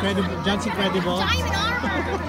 Incredible. John's Incredible. Diamond armor.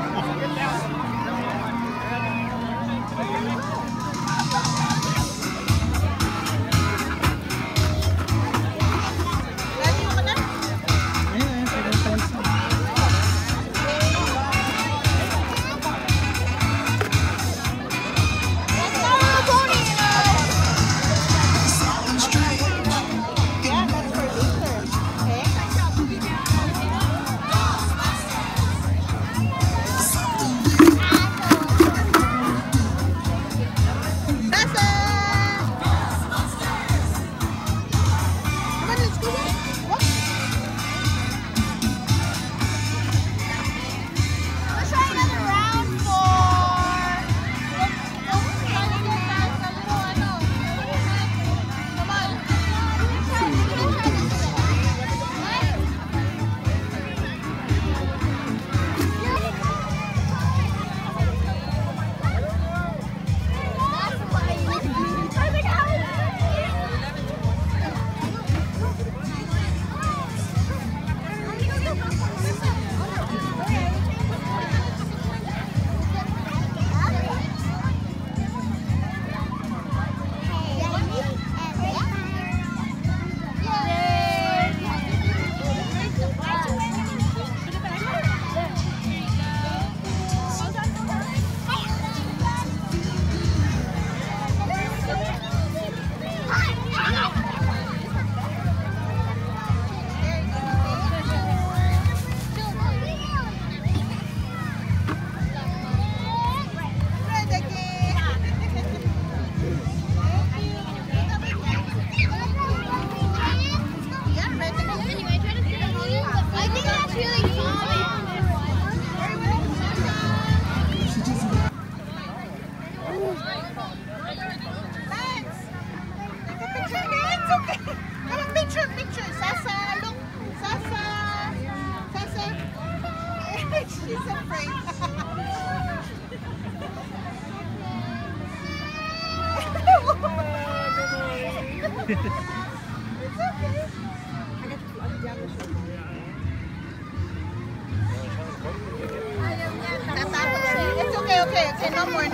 Okay, no more.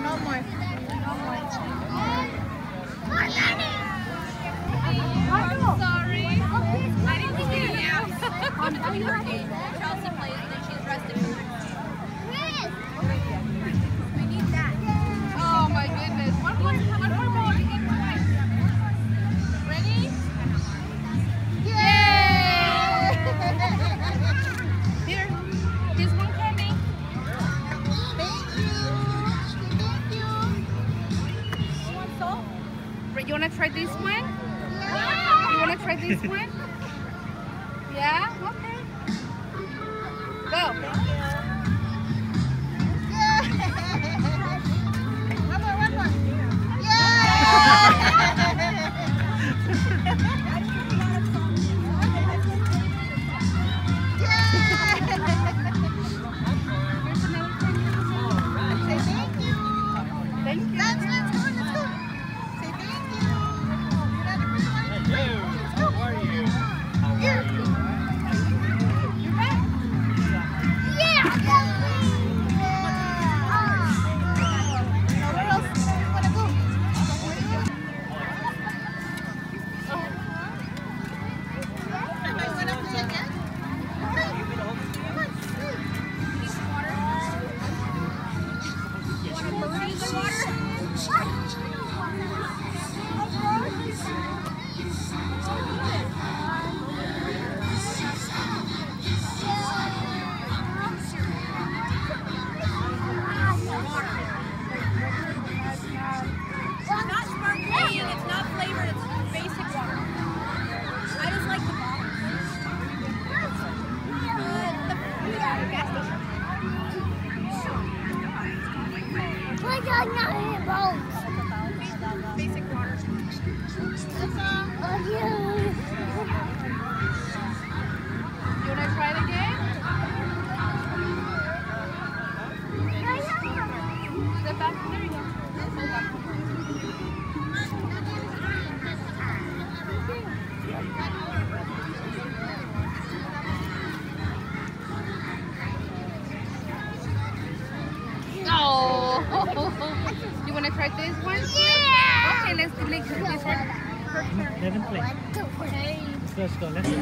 Sorry. I didn't see you. Chelsea plays and then she's rested. We need that. Oh my goodness. One more ball. You get one right. Ready? Yay! Here. Here's one coming. You want to try this one? Yeah. You want to try this one? Yeah? Okay. Go. One more. Yeah! Basic water. You want to try it again? Step back. There you go. to try this one? Yeah! Okay, let's do this one. Let them play. Okay. Let's go. Let's go.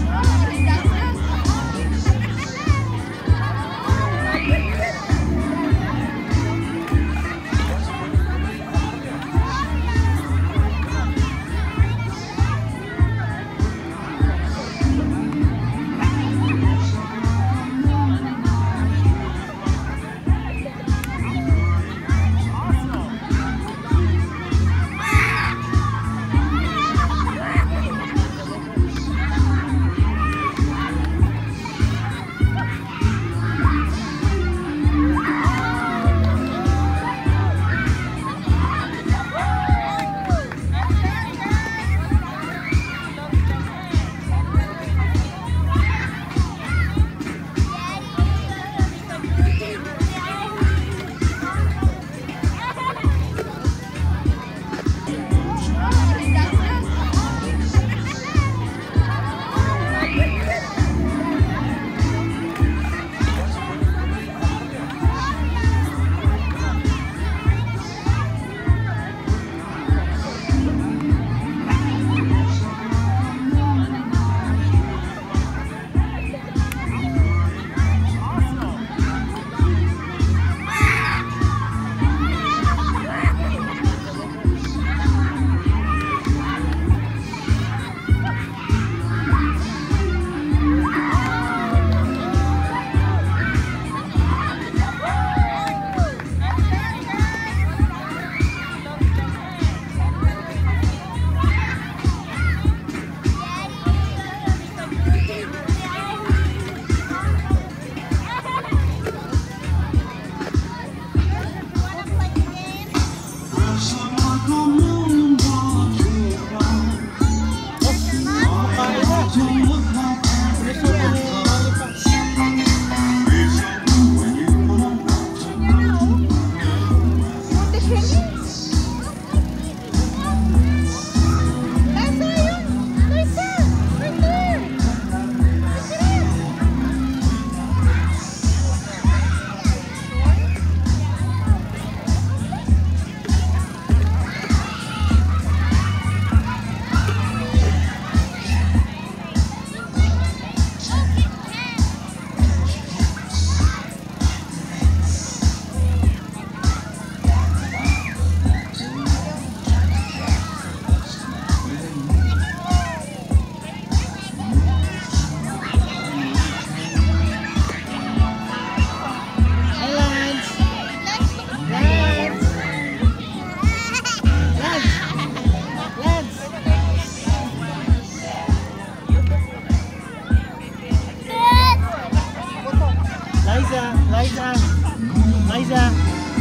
Lyza.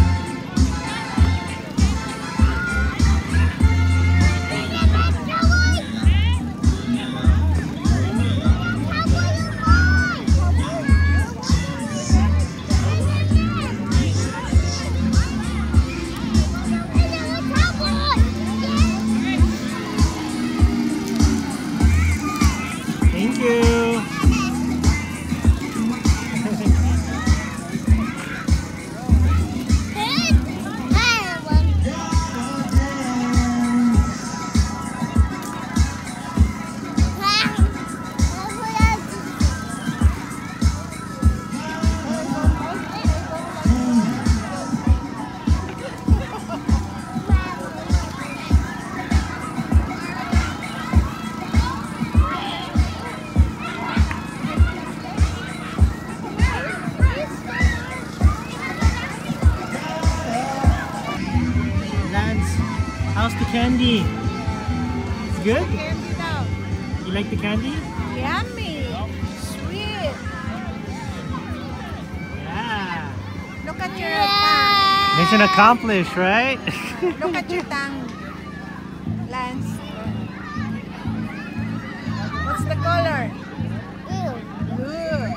Thank you. Lance, how's the candy? It's good? Candy daw. You like the candy? Yummy. Sweet. Yeah. Look at your tongue. Mission accomplished, right? Look at your tongue, Lance. What's the color? Blue.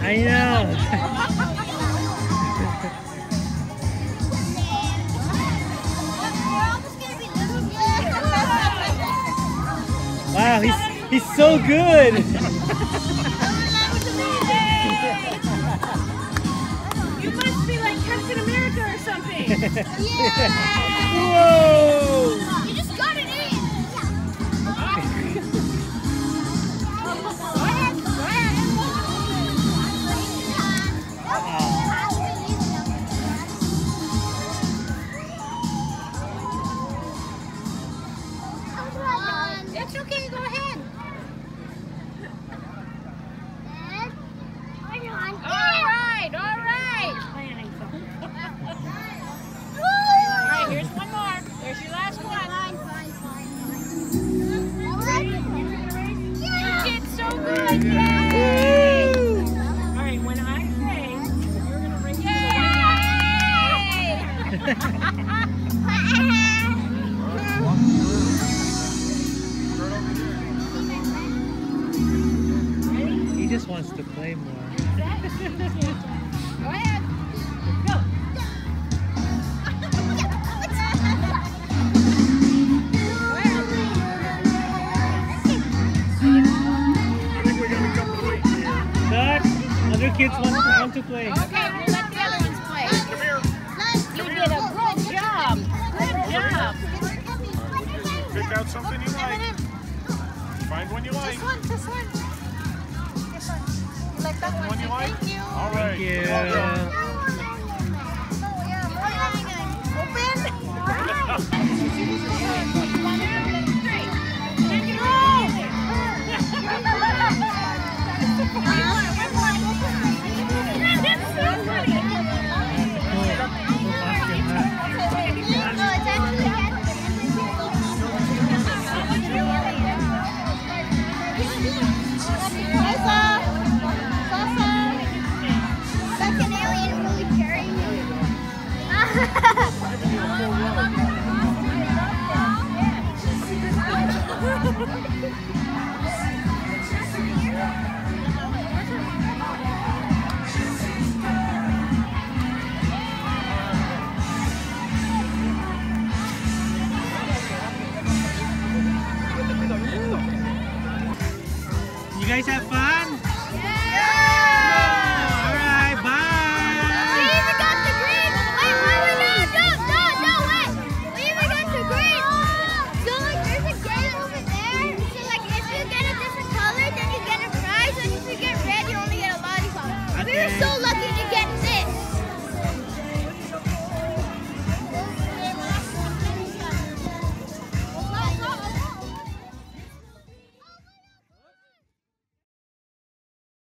I know. Wow, he's so good. You must be like Captain America or something. Yeah. Whoa. You just got it in. Go ahead. It's okay, go ahead. All right. All right, here's one more. There's your last one. You did so good. Yay! All right, when I say, you're going to raise your He just wants to play more. Go ahead. Go. Doc, other kids want to play. Okay, we'll let the other ones play. Come here. You did a good job. Good job. Pick out something you like. Find one you like. This one. You like that one? One you like? Thank you. All right. Thank you. You guys have